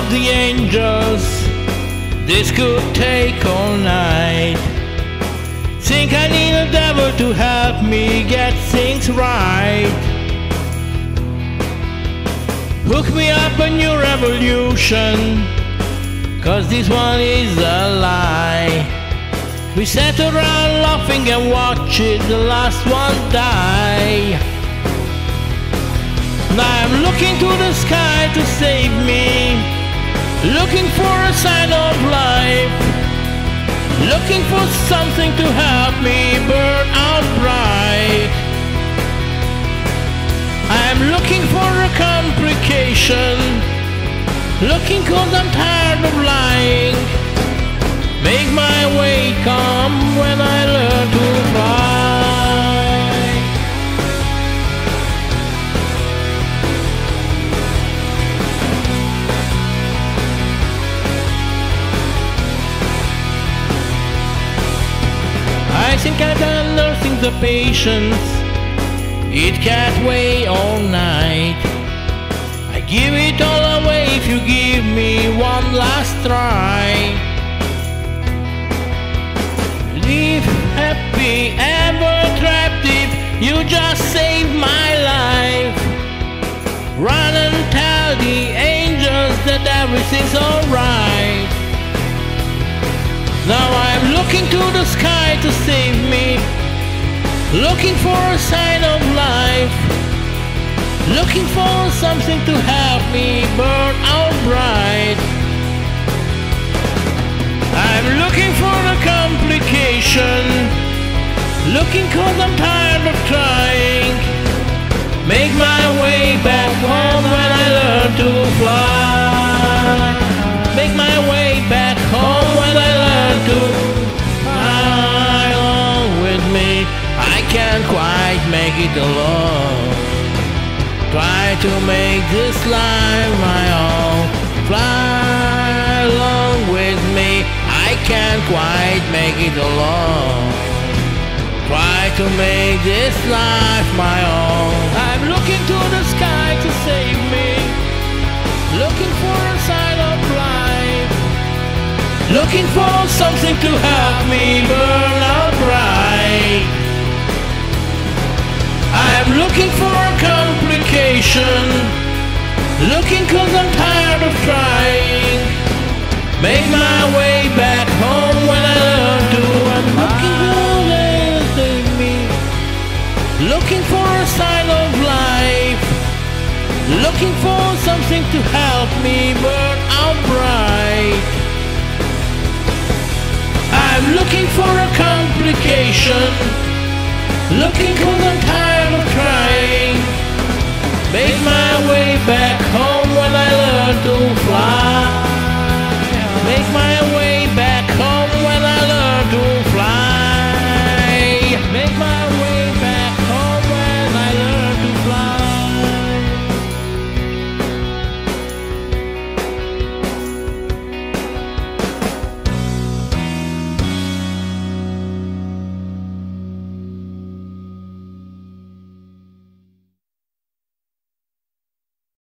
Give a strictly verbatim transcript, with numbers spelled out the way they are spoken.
of the angels, this could take all night. Think I need a devil to help me get things right. Hook me up a new revolution, cause this one is a lie. We sat around laughing and watched the last one die. Now I'm looking to the sky to save me, looking for a sign of life, looking for something to help me burn out bright. I'm looking for a complication, looking cause I'm tired of lying. Make my way come when I learn to fly. I think I've done nursing the patience, it can't wait all night. I give it all away if you give me one last try. Live happy, ever trapped if you just saved my life. Run and tell the angels that everything's alright. Now I'm looking to the sky to save me, looking for a sign of life, looking for something to help me burn out bright. I'm looking for a complication, looking cause I'm tired of trying. Make my way back home when I learn to fly. Make my way back home when I learn to fly. Along with me, I can't quite make it alone. Try to make this life my own. Fly along with me, I can't quite make it alone. Try to make this life my own. I'm looking to the sky to save me, looking for a sign of life, looking for something to help me burn out bright. I'm looking for a complication, looking cause I'm tired of trying. Make my way back home when I learn to. I'm looking for them to save me, looking for a sign of life, looking for something to help me burn out bright. I'm looking for a complication, looking cause I'm tired of trying. Make my way back home.